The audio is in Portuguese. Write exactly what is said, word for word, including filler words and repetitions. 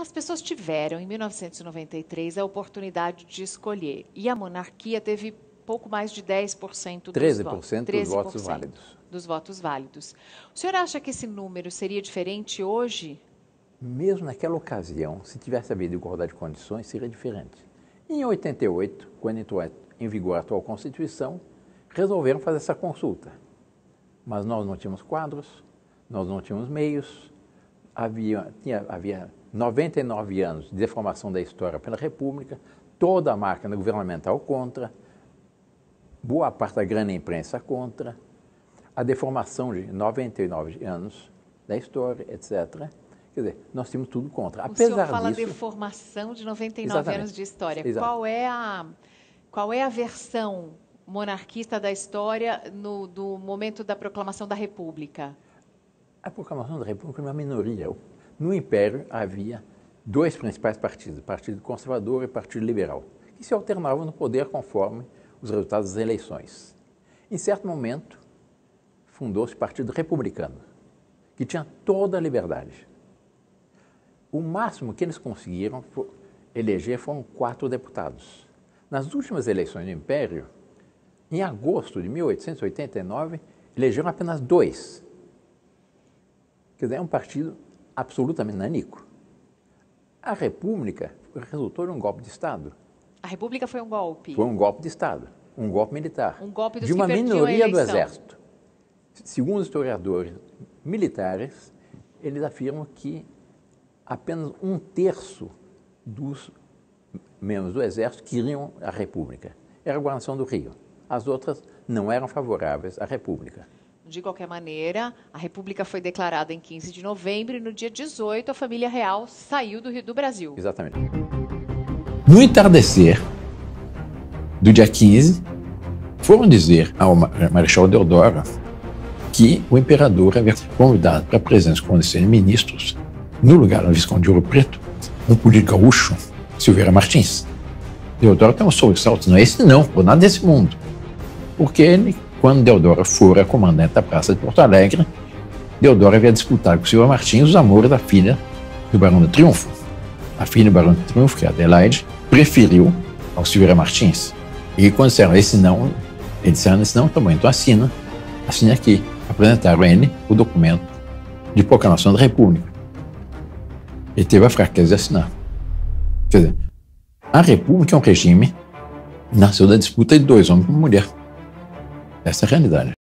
as pessoas tiveram, em mil novecentos e noventa e três, a oportunidade de escolher. E a monarquia teve pouco mais de dez por cento dos treze por votos. cento dos votos válidos. Dos votos válidos. O senhor acha que esse número seria diferente hoje? Mesmo naquela ocasião, se tivesse havido igualdade de condições, seria diferente. Em oitenta e oito, quando entrou em vigor a atual Constituição, resolveram fazer essa consulta. Mas nós não tínhamos quadros, nós não tínhamos meios, havia, tinha, havia noventa e nove anos de deformação da história pela República, toda a máquina governamental contra, boa parte da grande imprensa contra, a deformação de noventa e nove anos da história, etcétera. Quer dizer, nós tínhamos tudo contra. O Apesar senhor fala disso, deformação de noventa e nove exatamente, anos de história. exato. Qual é a, qual é a versão monarquista da história no, do momento da proclamação da República? A proclamação da República é uma minoria. No Império havia dois principais partidos, Partido Conservador e Partido Liberal, que se alternavam no poder conforme os resultados das eleições. Em certo momento, fundou-se o Partido Republicano, que tinha toda a liberdade. O máximo que eles conseguiram eleger foram quatro deputados. Nas últimas eleições do Império, em agosto de mil oitocentos e oitenta e nove, elegeram apenas dois. Quer dizer, é um partido absolutamente nanico. A República resultou de um golpe de Estado. A República foi um golpe? Foi um golpe de Estado, um golpe militar. Um golpe dos de uma que perdiam minoria a do eleição. Exército. Segundo os historiadores militares, eles afirmam que apenas um terço dos membros do Exército queriam a República. Era a guarnição do Rio. As outras não eram favoráveis à República. De qualquer maneira, a República foi declarada em quinze de novembro e no dia dezoito a família real saiu do, Rio, do Brasil. Exatamente. No entardecer do dia quinze, foram dizer ao Marechal Deodoro que o imperador havia convidado para a presença do Conselho de Ministros, no lugar do Visconde de Ouro Preto, um político gaúcho, Silveira Martins. Deodoro tem um sobressalto, não é esse não, por nada desse mundo. Porque ele, quando Deodoro fora comandante da Praça de Porto Alegre, Deodoro havia disputado com Silveira Martins os amores da filha do Barão do Triunfo. A filha do Barão do Triunfo, que é Adelaide, preferiu ao Silveira Martins. E quando disseram esse não, ele disse, esse não, tá bom, então assina, assina aqui. Apresentaram a ele o documento de proclamação da República. Ele teve a fraqueza de assinar. Quer dizer, a República é um regime que nasceu da disputa de dois homens com uma mulher. Essa é a realidade.